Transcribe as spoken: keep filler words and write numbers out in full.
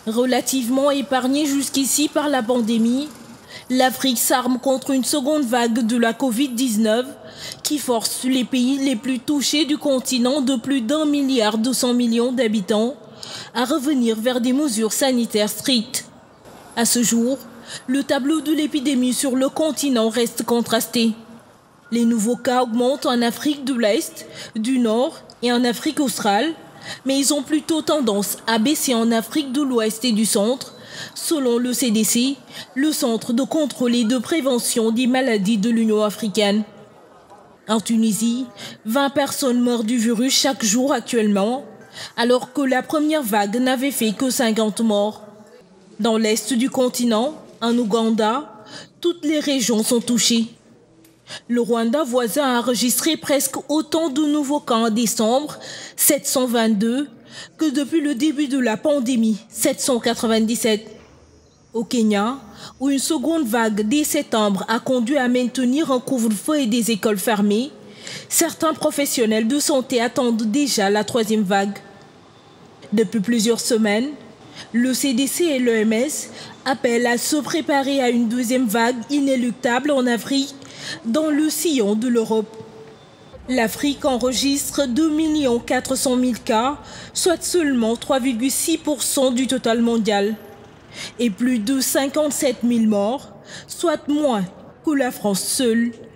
Relativement épargnée jusqu'ici par la pandémie, l'Afrique s'arme contre une seconde vague de la Covid dix-neuf qui force les pays les plus touchés du continent de plus d'un milliard deux cents millions d'habitants à revenir vers des mesures sanitaires strictes. À ce jour, le tableau de l'épidémie sur le continent reste contrasté. Les nouveaux cas augmentent en Afrique de l'Est, du Nord et en Afrique australe, mais ils ont plutôt tendance à baisser en Afrique de l'Ouest et du Centre, selon le C D C, le Centre de contrôle et de prévention des maladies de l'Union africaine. En Tunisie, vingt personnes meurent du virus chaque jour actuellement, alors que la première vague n'avait fait que cinquante morts. Dans l'Est du continent, en Ouganda, toutes les régions sont touchées. Le Rwanda voisin a enregistré presque autant de nouveaux cas en décembre, sept cent vingt-deux, que depuis le début de la pandémie, sept cent quatre-vingt-dix-sept. Au Kenya, où une seconde vague dès septembre a conduit à maintenir un couvre-feu et des écoles fermées, certains professionnels de santé attendent déjà la troisième vague. Depuis plusieurs semaines, le C D C et l'O M S appellent à se préparer à une deuxième vague inéluctable en Afrique, dans le sillon de l'Europe. L'Afrique enregistre deux millions quatre cent mille cas, soit seulement trois virgule six pour cent du total mondial, et plus de cinquante-sept mille morts, soit moins que la France seule.